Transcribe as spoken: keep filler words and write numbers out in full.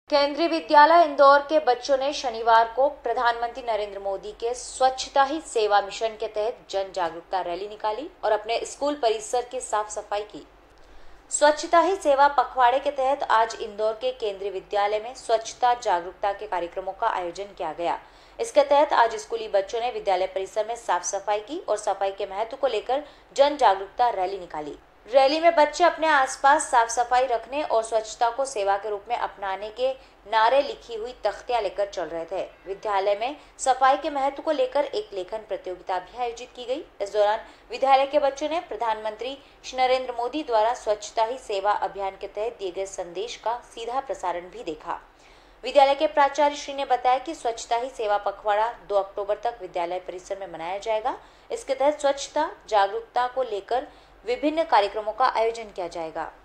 केंद्रीय विद्यालय इंदौर के बच्चों ने शनिवार को प्रधानमंत्री नरेंद्र मोदी के स्वच्छता ही सेवा मिशन के तहत जन जागरूकता रैली निकाली और अपने स्कूल परिसर की साफ सफाई की। स्वच्छता ही सेवा पखवाड़े के तहत आज इंदौर के केंद्रीय विद्यालय में स्वच्छता जागरूकता के कार्यक्रमों का आयोजन किया गया। इसके तहत आज स्कूली बच्चों ने विद्यालय परिसर में साफ सफाई की और सफाई के महत्व को लेकर जन जागरूकता रैली निकाली। रैली में बच्चे अपने आसपास साफ सफाई रखने और स्वच्छता को सेवा के रूप में अपनाने के नारे लिखी हुई तख्तियां लेकर चल रहे थे। विद्यालय में सफाई के महत्व को लेकर एक लेखन प्रतियोगिता भी आयोजित की गई। इस दौरान विद्यालय के बच्चों ने प्रधानमंत्री श्री नरेंद्र मोदी द्वारा स्वच्छता ही सेवा अभियान के तहत दिए गए संदेश का सीधा प्रसारण भी देखा। विद्यालय के प्राचार्य श्री ने बताया कि स्वच्छता ही सेवा पखवाड़ा दो अक्टूबर तक विद्यालय परिसर में मनाया जाएगा। इसके तहत स्वच्छता जागरूकता को लेकर विभिन्न कार्यक्रमों का आयोजन किया जाएगा।